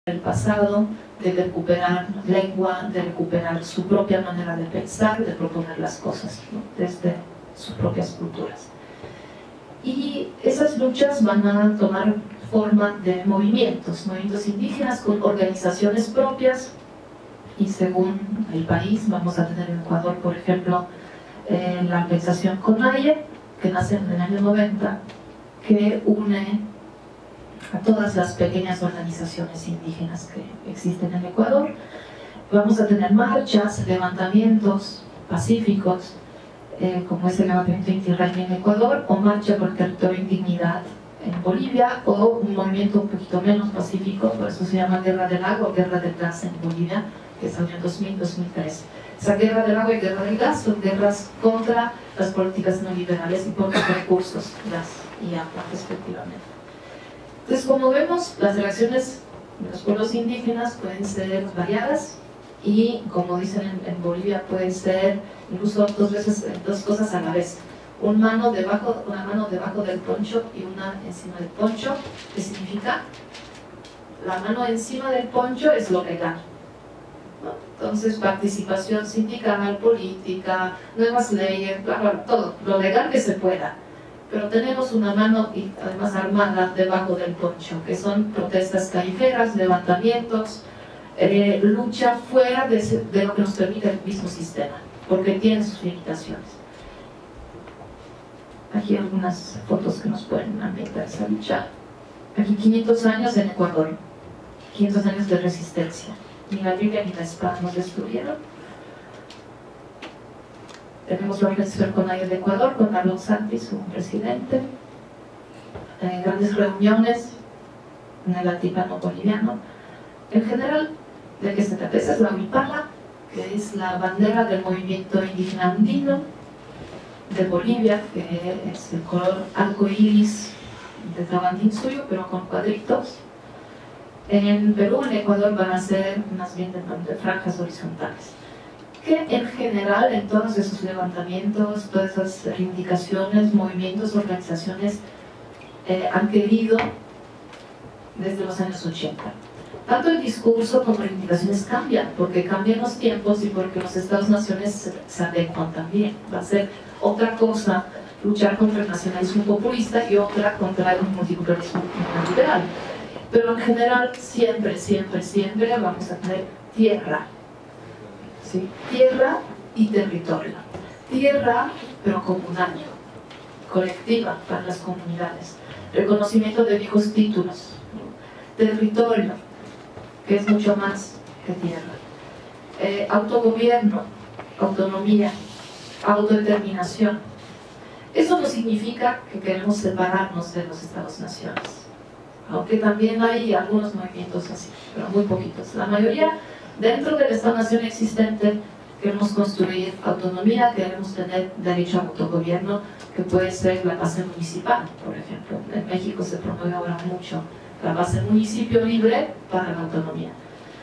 el pasado, de recuperar lengua, de recuperar su propia manera de pensar, de proponer las cosas, ¿no? Desde sus propias culturas. Y esas luchas van a tomar forma de movimientos indígenas con organizaciones propias, y según el país vamos a tener en Ecuador, por ejemplo, la organización CONAIE, que nace en el año 90, que une a todas las pequeñas organizaciones indígenas que existen en Ecuador. Vamos a tener marchas, levantamientos pacíficos, como es el levantamiento Inti Raymi en Ecuador, o marcha por el territorio Indignidad en Bolivia, o un movimiento un poquito menos pacífico, por eso se llama Guerra del Agua o Guerra del Gas en Bolivia, que salió en 2000-2003. Esa Guerra del Agua y Guerra del Gas son guerras contra las políticas neoliberales y por los recursos, gas y agua respectivamente. Entonces, como vemos, las reacciones de los pueblos indígenas pueden ser variadas y, como dicen en Bolivia, pueden ser incluso dos cosas a la vez. Una mano debajo del poncho y una encima del poncho, que significa la mano encima del poncho es lo legal, ¿no? Entonces, participación sindical, política, nuevas leyes, bla, bla, todo, lo legal que se pueda. Pero tenemos una mano, y además armada, debajo del poncho, que son protestas callejeras, levantamientos, lucha fuera de lo que nos permite el mismo sistema, porque tiene sus limitaciones. Aquí algunas fotos que nos pueden ambientar esa lucha. Aquí 500 años en Ecuador, 500 años de resistencia. Ni la Biblia ni la espada nos destruyeron. Tenemos la organización CONAIE de Ecuador, con Carlos Santi, su presidente. Grandes reuniones en el altiplano boliviano. En general, ¿de qué se trata? Esa es la huipala, que es la bandera del movimiento indígena andino de Bolivia, que es el color arcoíris de Tahuantinsuyo, pero con cuadritos. En Perú, en Ecuador, van a ser más bien de franjas horizontales, que en general en todos esos levantamientos, todas esas reivindicaciones, movimientos, organizaciones han querido desde los años 80. Tanto el discurso como las reivindicaciones cambian, porque cambian los tiempos y porque los estados-naciones se adecuan también. Va a ser otra cosa luchar contra el nacionalismo populista y otra contra el multiculturalismo liberal. Pero en general siempre vamos a tener tierra. ¿Sí? Tierra y territorio. Tierra, pero comunal, colectiva para las comunidades. Reconocimiento de viejos títulos. Territorio, que es mucho más que tierra. Autogobierno, autonomía, autodeterminación. Eso no significa que queremos separarnos de los estados-naciones, aunque también hay algunos movimientos así, pero muy poquitos. La mayoría, dentro del Estado-Nación existente, queremos construir autonomía, queremos tener derecho a autogobierno, que puede ser la base municipal, por ejemplo. En México se promueve ahora mucho la base municipio libre para la autonomía.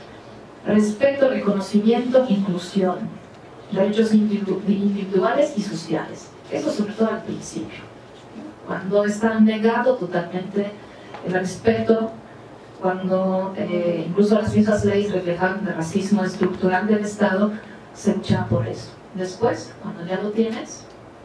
Respeto, reconocimiento, inclusión, derechos individuales y sociales. Eso sobre todo al principio. Cuando está negado totalmente el respeto, cuando incluso las mismas leyes reflejan el racismo estructural del Estado, se lucha por eso. Después, cuando ya lo tienes,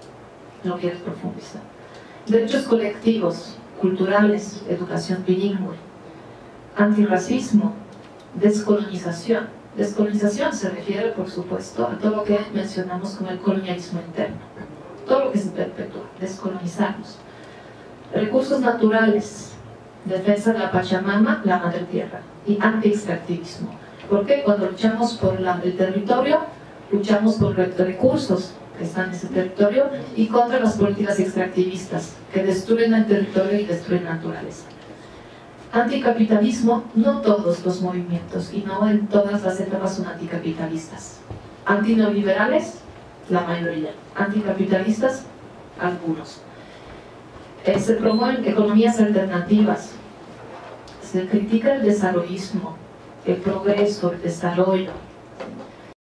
lo quieres profundizar. Derechos colectivos, culturales, educación bilingüe, antirracismo, descolonización. Descolonización se refiere, por supuesto, a todo lo que mencionamos como el colonialismo interno. Todo lo que se perpetúa, descolonizarnos. Recursos naturales, defensa de la Pachamama, la madre tierra, y anti-extractivismo. Porque cuando luchamos por el territorio, luchamos por los recursos que están en ese territorio y contra las políticas extractivistas que destruyen el territorio y destruyen la naturaleza. Anticapitalismo, no todos los movimientos y no en todas las etapas son anticapitalistas. Antineoliberales, la mayoría. Anticapitalistas, algunos. Se promueven economías alternativas, se critica el desarrollismo, el progreso, el desarrollo,